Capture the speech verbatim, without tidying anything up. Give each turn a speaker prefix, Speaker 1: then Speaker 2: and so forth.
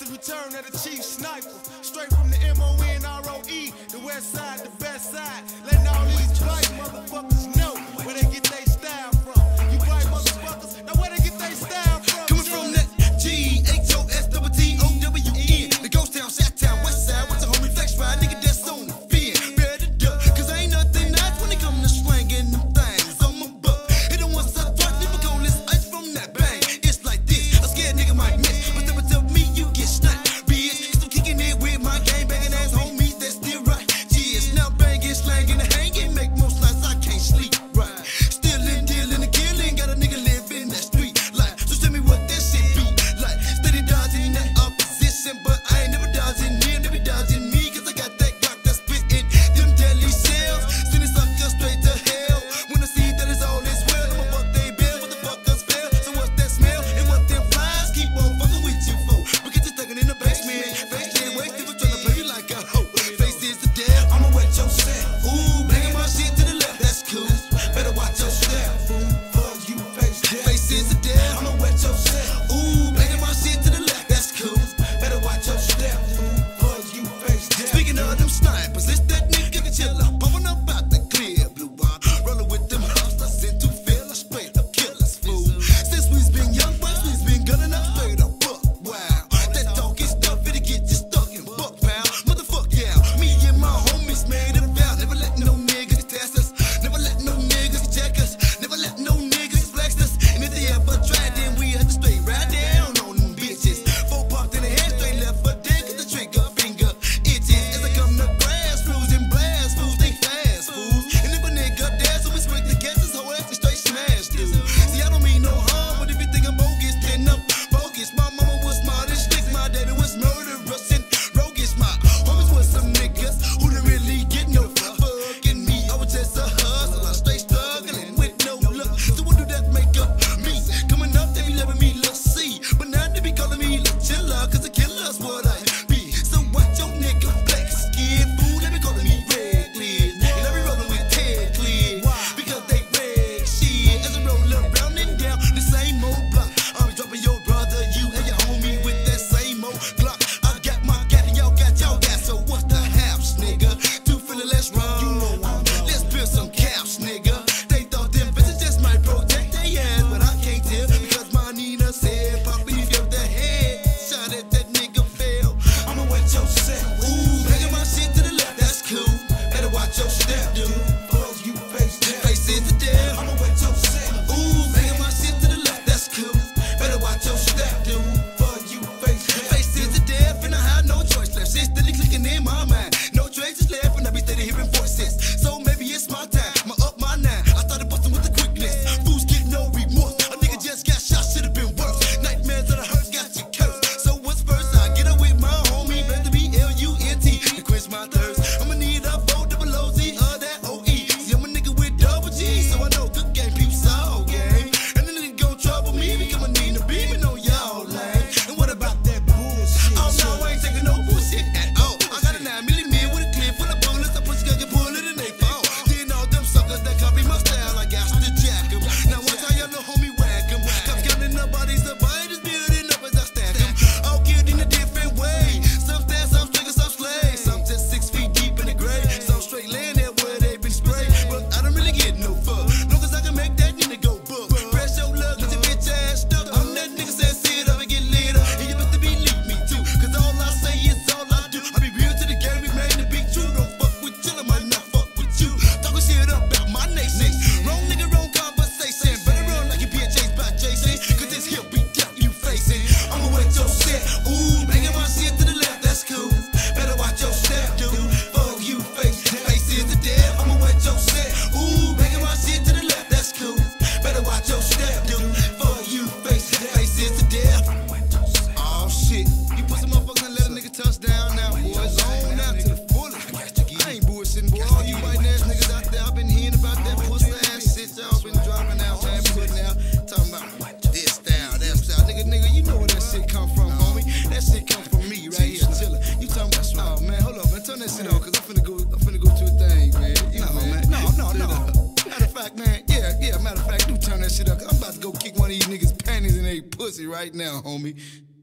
Speaker 1: King's return of the chief sniper. Straight from the M O N R O E, the west side, the best side. Letting all these white motherfuckers know where they get their style from. You white motherfuckers, now where they get their style from?
Speaker 2: Coming from that G H O S T T O W N, the ghost town, Sat town, west side, what's a homie flex ride, nigga that's on the fin. Better duck, cause ain't nothing nice when it come to slanging them things. I'm a buck, hit them once or twice, never gon' listen ice from that bang. It's like this, a scared nigga might miss, but never tell me you get sniped. Bitch, still kicking it with my gang banging ass homies, that's still right. Yes, now banging, slanging, and hanging, make most nights I can't sleep right. Stealing, dealing, and killing, got a nigga live in that street life. So tell me what that shit be like. Steady dodging that opposition, but I ain't never dodging him, never dodging me, cause I got that Glock that's spitting them deadly cells, sending suckers straight to hell. When I see that it's all is well, I'ma fuck they bill, what the fuckers fail. So what's that smell, and what them flies keep on fucking with you for? Because you're stuck in the basement, face dead, wasted for trying to play you like a hoe. Face is the death, I'ma wet your set. Ooh, banging my shit to the left, that's cool. Better watch your step, fool. Fuck you, face dead. Face is the death, I'ma wet your set. Ooh, banging my shit to the left, that's cool. Better watch your step, fool. Fuck you, face dead. Speaking of them snipers, it's that nigga killer, bumping up out the clear blue bar, rolling with them hustlers into feel straight up killers, fool. Since we's been young boys, we's been gunning up straight up buck. Wow, that talking stuff, it'll get you stuck in buck, pal. Motherfuck yeah, me and my homies made a vow, never let no niggas test us, never let no niggas check us, never let no niggas flex us. And if they ever tried, then we had to straight right down on them bitches. Four popped in the head, straight left for dead, cause the trigger finger itches. As I come to grass, fools and blast, fools, they fast, fools. And if a nigga dance, so we swing to catch his whole ass and straight smash, dude. See, I don't mean no harm, but if you think I'm bogus, then I'm bogus. My mama was smart and slick, my daddy was murderous and roguish. My homies was some niggas who didn't really get no fucking me. I was just a hustler, straight struggling with no luck. So what do that make up me? Coming up, they be letting me look see, but now they be calling me look chiller, cause the killer's what I be. So watch your nigga flex, skin fool, they be calling me reckless, and I be rolling with Ted Clear, because they red shit. As I roll around and down the same old block, I'm dropping your brother, you and your homie with that same old Glock. I got my gat and y'all got y'all gat, so what's the haps, nigga? Two feeling, let's run. Let's build some caps, nigga. They thought them bitches just might protect their ass, but I can't tell because my Nina said, Poppy, give the head shot at that nigga fell. I'ma wet your set. Ooh, banging my shit to the left, that's cool. Better watch your step, dude. Fuck you, face dead. Face is the death. I'ma wet your set. Ooh, banging my shit to the left, that's cool. Better watch your step, dude. Fuck you, face dead. Face is the death, and I have no choice left. Shit steady clicking in my mind. No traces left, and I be steady hearing voices. So maybe it's my time. I'ma up my nine. I started busting with the quickness. Fools get no remorse. A nigga just got shot, should've been worse. Nightmares of the hurt got you cursed. So what's first? I get up with my homie, better be L U N T to quench my thirst. I'ma need a four double O Z or that O E. See, I'm a nigga with double G, so I know good game peeps all game. And the nigga gon' trouble me because I need a beaming on y'all lane. And what about that bullshit? Oh no, I ain't taking no bullshit at all. I got a nine millimeter with a clip full of bullets. I push gun, pull it and they fall. Then all them suckers that copy my style, I got to jack 'em. Now watch how y'all little homie whack 'em. Cops counting the bodies, the bodies building up as I stack 'em. All killed in a different way. Some stand, some stringer, some slay. Some just six feet deep in the grave. Some straight laying there where they been sprayed. But I don't really get no fuck. Long as I can make that nigga go buck. Press your luck, cause your bitch ass stuck. I'm that nigga said sit up and get lit up. And you better believe me too, cause all I say is all I do. I be real to the game, we made the big true. Don't fuck with you, I might not fuck with you. Talking shit about my nation. Wrong nigga, wrong conversation. Better run like you being chased by Jason, cause this here be down you facing. I'ma wet your shit. Ooh, banging my shit to the left, that's cool. Better watch your step, dude. Fuck you, face. Face is the death. I'ma wet your shit. Ooh, banging my shit to the left, that's cool. Better watch your step, dude. Fuck you, face. Face is the death. Oh shit, you put some motherfuckers and let a nigga touch down now, boys. On now to the fullest. I ain't bullshitting, boy. All you white ass niggas out there, I've been hearing about that pussy ass shit y'all been dropping out, man, putting out, talking about this style, that style. Nigga, nigga, you know where that shit come from, homie. That shit come from me right here, chillin'. You talking about, oh man, hold up, man, turn that shit on, cause I'm finna go, I'm finna go to a thing, man. You know, man. No, no, no. Matter of fact, man, yeah, yeah, matter of fact, do turn that shit up, cause I'm about to go kick one of these niggas' panties in their pussy right now, homie.